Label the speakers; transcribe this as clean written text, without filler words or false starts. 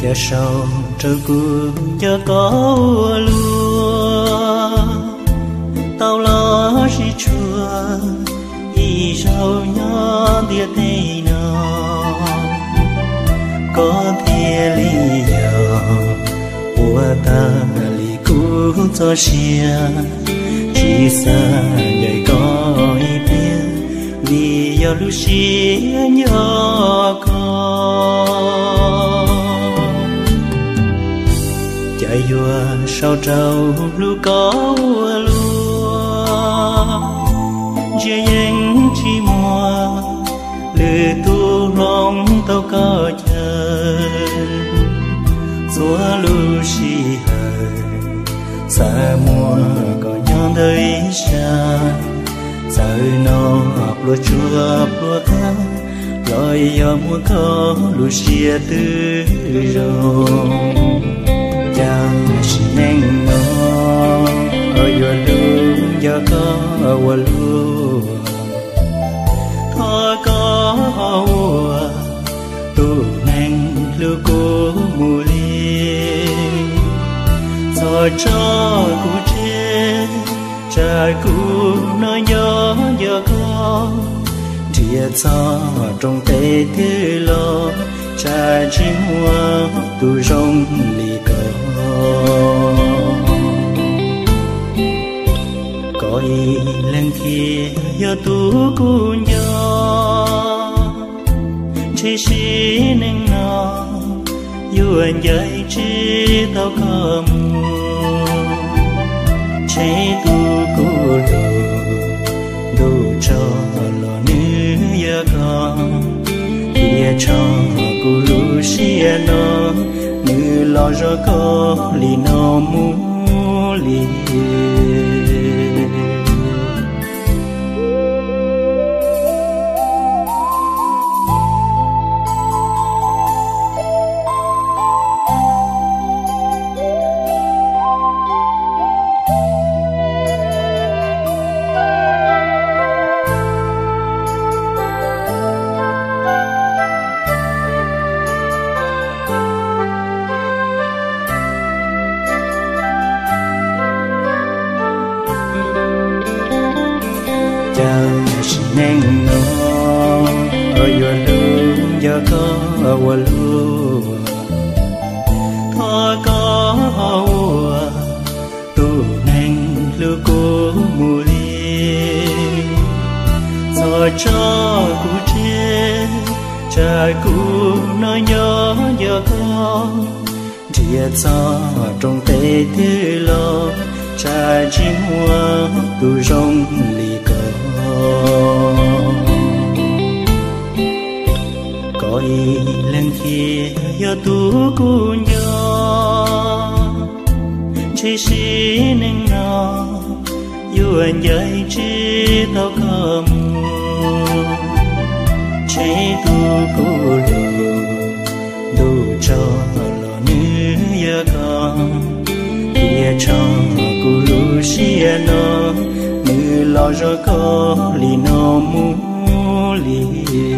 Speaker 1: giờ sau trở cuộc giờ có lúa tao lo chỉ chua y sau nhỏ địa thế nào có thể lý do của ta lý cũ cho xia chỉ xa đời có ý biết vì giờ lúc xia nhỏ con chạy vua sau trâu lu có lúa chia những chi mùa lư tu rong tao có chờ chúa lu xì hờ xa mùa có nhon đời xa giờ nó học lúa chua lúa cá lời giờ mùa có lu xìa tư rong chàng xin anh nó ở vừa luôn giờ có ở vừa luôn thôi có hậu tu nang lưu cố mùa liên rồi cho cụ chết trời cụ nói nhớ giờ có chia cho trong tay thế lo cha chim hoa tu rong lì cờ có ý lên kia giờ tu cuốn gió chỉ xí nên nó yêu anh dạy chỉ tao có mùa chỉ tu cố đủ cho lo nữ giờ con kia cho cô lu xia nó như lo cho có lì nó mu lì chàng xin anh nó ở vừa luôn giờ có ở vừa luôn thôi có hậu tu nang lưu cố mùa liên rồi cho cụ chết trời cụ nói nhớ giờ có chia cho trong tay thế lo cha chim hoa tu rong lì có ý lên kia giờ tu cuốn gió chỉ xí nên nó yêu anh dạy chỉ tao có mùa chỉ tu cố đủ cho lo nữ giờ con kia cho cô lu xia nó như lo cho có lì nó mu lì